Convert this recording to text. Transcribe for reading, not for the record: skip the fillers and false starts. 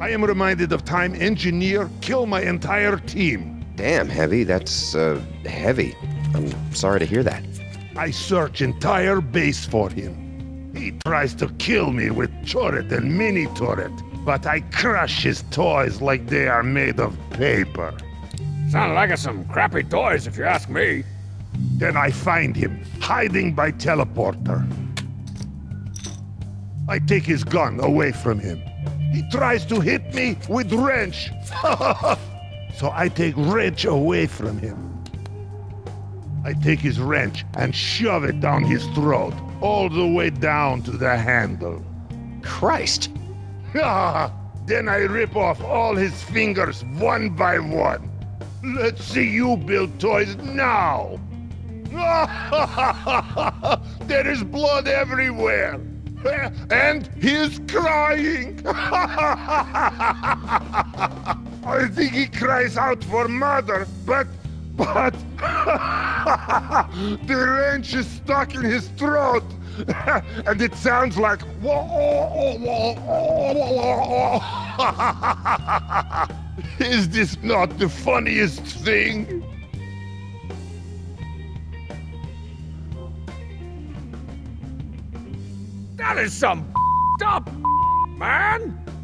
I am reminded of time engineer kill my entire team. Damn, Heavy, that's, heavy. I'm sorry to hear that. I search entire base for him. He tries to kill me with turret and mini turret, but I crush his toys like they are made of paper. Sound like some crappy toys if you ask me. Then I find him, hiding by teleporter. I take his gun away from him. He tries to hit me with wrench. So I take wrench away from him. I take his wrench and shove it down his throat, all the way down to the handle. Christ! Then I rip off all his fingers one by one. Let's see you build toys now! There is blood everywhere! And he's crying! I think he cries out for mother, but the wrench is stuck in his throat, and it sounds like Is this not the funniest thing? That is some up, man!